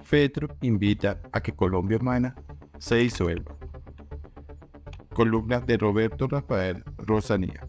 Petro invita a que Colombia Humana se disuelva. Columna de Roberto Rafael Rosanía.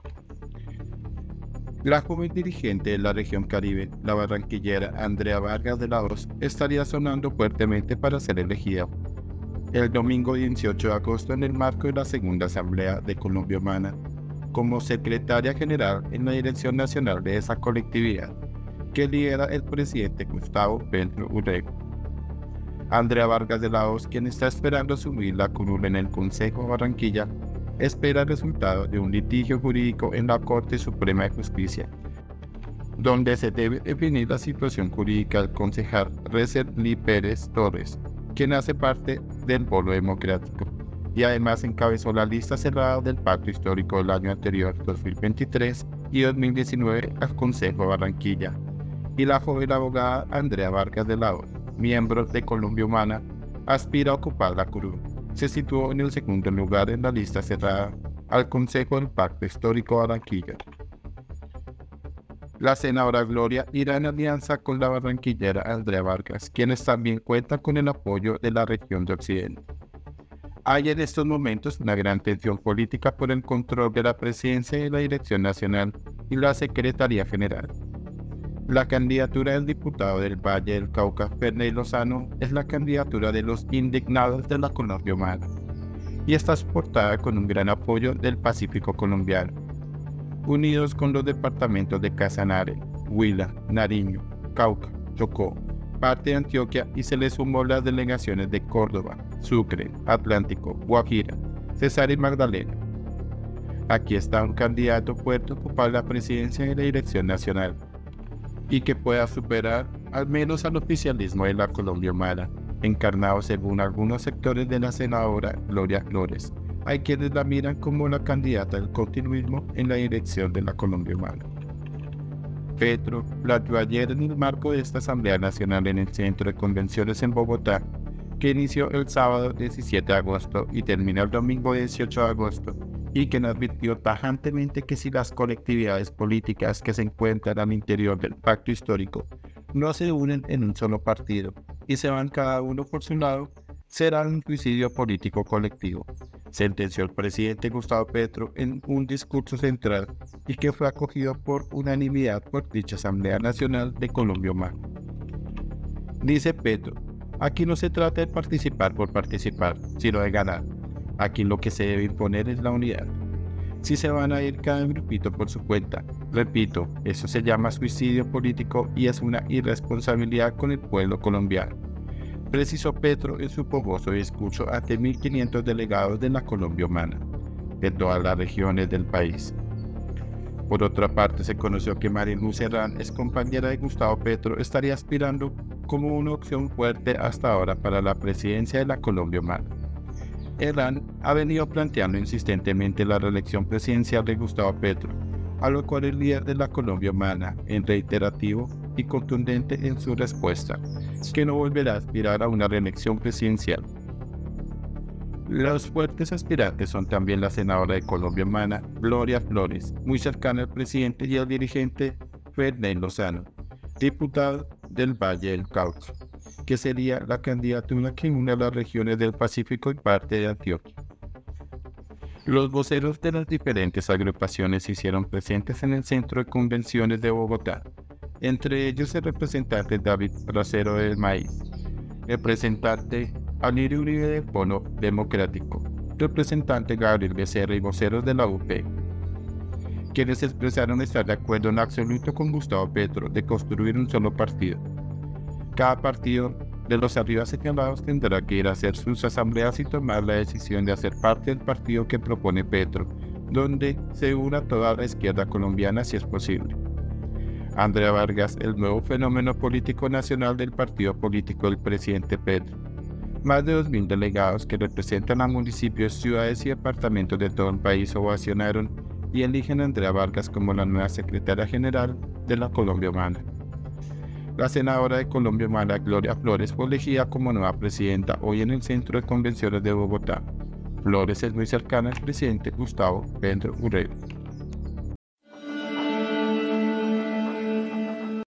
La joven dirigente de la región Caribe, la barranquillera Andrea Vargas de la Hoz, estaría sonando fuertemente para ser elegida el domingo 18 de agosto en el marco de la segunda Asamblea de Colombia Humana como secretaria general en la dirección nacional de esa colectividad que lidera el presidente Gustavo Petro Urrego. Andrea Vargas de la Hoz, quien está esperando asumir la curul en el Consejo de Barranquilla, espera el resultado de un litigio jurídico en la Corte Suprema de Justicia, donde se debe definir la situación jurídica del concejal Reserly Pérez Torres, quien hace parte del Polo Democrático, y además encabezó la lista cerrada del pacto histórico del año anterior, 2023 y 2019, al Consejo de Barranquilla, y la joven abogada Andrea Vargas de la Hoz, miembro de Colombia Humana, aspira a ocupar la curul. Se situó en el segundo lugar en la lista cerrada al Consejo del Pacto Histórico de Barranquilla. La senadora Gloria irá en alianza con la barranquillera Andrea Vargas, quienes también cuentan con el apoyo de la región de Occidente. Hay en estos momentos una gran tensión política por el control de la presidencia de la Dirección Nacional y la Secretaría General. La candidatura del diputado del Valle del Cauca, Ferney Lozano, es la candidatura de los indignados de la Colombia Humana y está soportada con un gran apoyo del Pacífico colombiano, unidos con los departamentos de Casanare, Huila, Nariño, Cauca, Chocó, parte de Antioquia, y se le sumó las delegaciones de Córdoba, Sucre, Atlántico, Guajira, Cesar y Magdalena. Aquí está un candidato fuerte a ocupar la presidencia de la Dirección Nacional y que pueda superar al menos al oficialismo de la Colombia Humana, encarnado según algunos sectores de la senadora Gloria Flores. Hay quienes la miran como la candidata del continuismo en la dirección de la Colombia Humana. Petro planteó ayer en el marco de esta Asamblea Nacional en el Centro de Convenciones en Bogotá, que inició el sábado 17 de agosto y termina el domingo 18 de agosto, y quien advirtió tajantemente que si las colectividades políticas que se encuentran al interior del pacto histórico no se unen en un solo partido y se van cada uno por su lado, será un suicidio político colectivo, sentenció el presidente Gustavo Petro en un discurso central y que fue acogido por unanimidad por dicha Asamblea Nacional de Colombia Humana. Dice Petro: aquí no se trata de participar por participar, sino de ganar. Aquí lo que se debe imponer es la unidad. Si se van a ir cada grupito por su cuenta, repito, eso se llama suicidio político y es una irresponsabilidad con el pueblo colombiano, precisó Petro en su fogoso discurso ante 1.500 delegados de la Colombia Humana, de todas las regiones del país. Por otra parte, se conoció que Mariluz Herrán, ex compañera de Gustavo Petro, estaría aspirando como una opción fuerte hasta ahora para la presidencia de la Colombia Humana. Herrán ha venido planteando insistentemente la reelección presidencial de Gustavo Petro, a lo cual el líder de la Colombia Humana, en reiterativo y contundente en su respuesta, que no volverá a aspirar a una reelección presidencial. Los fuertes aspirantes son también la senadora de Colombia Humana, Gloria Flores, muy cercana al presidente, y el dirigente Ferney Lozano, diputado del Valle del Cauca, que sería la candidatura que une a las regiones del Pacífico y parte de Antioquia. Los voceros de las diferentes agrupaciones se hicieron presentes en el Centro de Convenciones de Bogotá, entre ellos el representante David Bracero del Maíz, representante Alirio Uribe del Polo Democrático, representante Gabriel Becerra y voceros de la UP, quienes expresaron estar de acuerdo en absoluto con Gustavo Petro de construir un solo partido. Cada partido de los arriba señalados tendrá que ir a hacer sus asambleas y tomar la decisión de hacer parte del partido que propone Petro, donde se una toda la izquierda colombiana si es posible. Andrea Vargas, el nuevo fenómeno político nacional del partido político del presidente Petro. Más de 2.000 delegados que representan a municipios, ciudades y departamentos de todo el país ovacionaron y eligen a Andrea Vargas como la nueva secretaria general de la Colombia Humana. La senadora de Colombia Humana, Gloria Flores, fue elegida como nueva presidenta hoy en el Centro de Convenciones de Bogotá. Flores es muy cercana al presidente Gustavo Petro Urrego.